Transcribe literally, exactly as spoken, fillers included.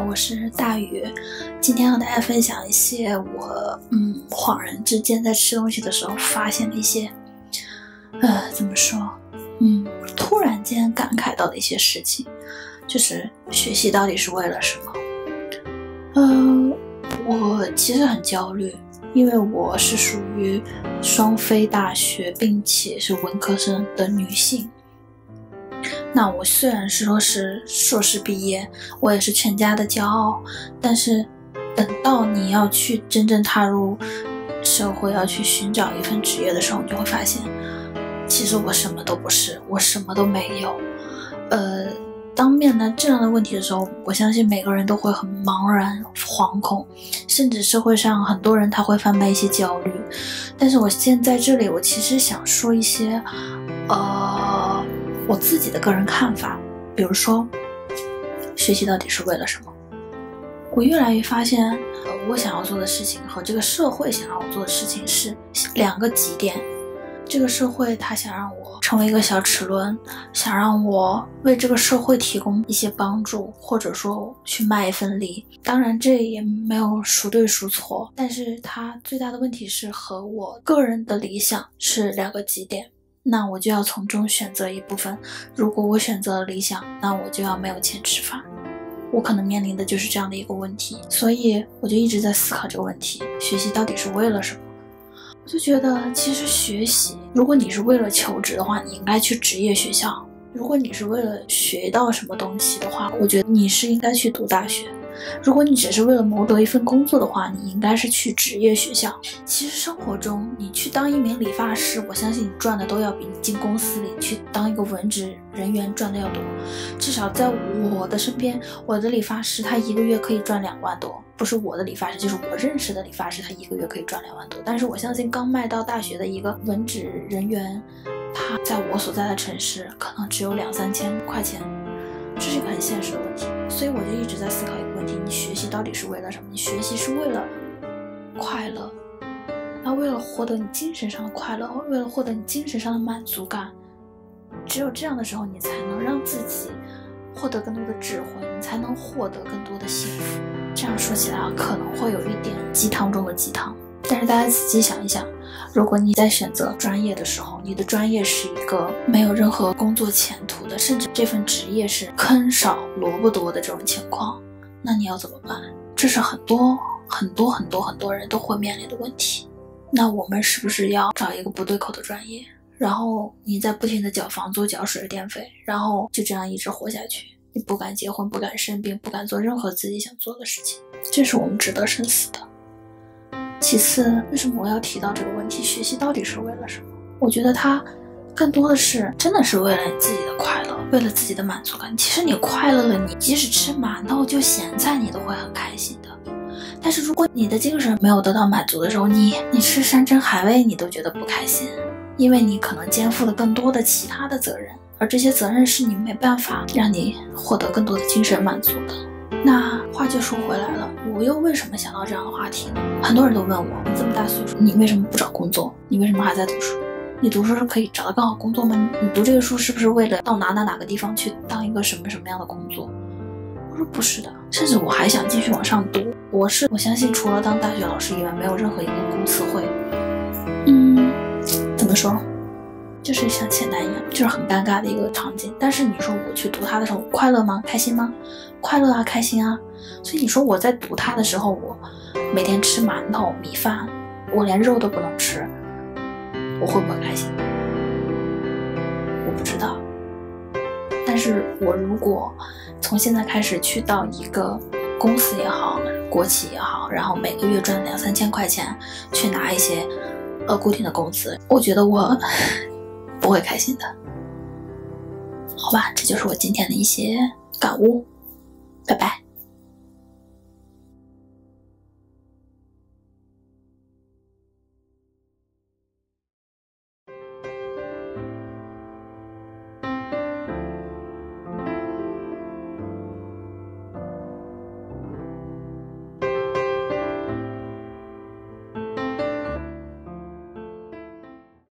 我是大宇，今天和大家分享一些我嗯恍然之间在吃东西的时候发现的一些，呃怎么说，嗯突然间感慨到的一些事情，就是学习到底是为了什么？呃，我其实很焦虑，因为我是属于双非大学，并且是文科生的女性。那我虽然是说是硕士毕业，我也是全家的骄傲，但是等到你要去真正踏入社会，要去寻找一份职业的时候，你就会发现其实我什么都不是，我什么都没有。呃当面临这样的问题的时候，我相信每个人都会很茫然惶恐，甚至社会上很多人他会贩卖一些焦虑。但是我现在这里我其实想说一些呃我自己的个人看法，比如说学习到底是为了什么。我越来越发现、呃、我想要做的事情和这个社会想让我做的事情是两个极点。这个社会它想让我成为一个小齿轮，想让我为这个社会提供一些帮助，或者说去卖一份力。当然这也没有孰对孰错，但是它最大的问题是和我个人的理想是两个极点，那我就要从中选择一部分。如果我选择了理想，那我就要没有钱吃饭。我可能面临的就是这样的一个问题，所以我就一直在思考这个问题，学习到底是为了什么。我就觉得其实学习，如果你是为了求职的话，你应该去职业学校；如果你是为了学到什么东西的话，我觉得你是应该去读大学；如果你只是为了谋得一份工作的话，你应该是去职业学校。其实生活中你去当一名理发师，我相信你赚的都要比你进公司里去当一个文职人员赚的要多。至少在我的身边，我的理发师他一个月可以赚两万多，不是我的理发师，就是我认识的理发师，他一个月可以赚两万多。但是我相信刚迈到大学的一个文职人员，他在我所在的城市可能只有两三千块钱，这是一个很现实的问题。所以我就一直在思考一个问题，你学习到底是为了什么？你学习是为了快乐，那为了获得你精神上的快乐，为了获得你精神上的满足感。只有这样的时候，你才能让自己获得更多的智慧，你才能获得更多的幸福。这样说起来可能会有一点鸡汤中的鸡汤，但是大家仔细想一想，如果你在选择专业的时候，你的专业是一个没有任何工作前途的，甚至这份职业是坑少萝卜多的这种情况，那你要怎么办？这是很多很多很多很多人都会面临的问题。那我们是不是要找一个不对口的专业，然后你在不停的缴房租缴水电费，然后就这样一直活下去？你不敢结婚，不敢生病，不敢做任何自己想做的事情，这是我们值得深思的。其次，为什么我要提到这个问题？学习到底是为了什么？我觉得它更多的是真的是为了你自己的快乐，为了自己的满足感。其实你快乐了，你即使吃馒头就咸菜你都会很开心的。但是如果你的精神没有得到满足的时候，你你吃山珍海味你都觉得不开心，因为你可能肩负了更多的其他的责任，而这些责任是你没办法让你获得更多的精神满足的。那话就说回来了，我又为什么想到这样的话题呢？很多人都问我，你这么大岁数，你为什么不找工作？你为什么还在读书？你读书是可以找到更好工作吗？你读这个书是不是为了到哪哪哪个地方去当一个什么什么样的工作？我说不是的，甚至我还想继续往上读。我是我相信除了当大学老师以外，没有任何一个公司会嗯怎么说，就是像前男一样，就是很尴尬的一个场景。但是你说我去读它的时候快乐吗？开心吗？快乐啊，开心啊。所以你说我在读它的时候，我每天吃馒头米饭，我连肉都不能吃，我会不会开心？我不知道。但是我如果从现在开始去到一个公司也好，国企也好，然后每个月赚两三千块钱，去拿一些呃固定的工资，我觉得我不会开心的。好吧，这就是我今天的一些感悟，拜拜。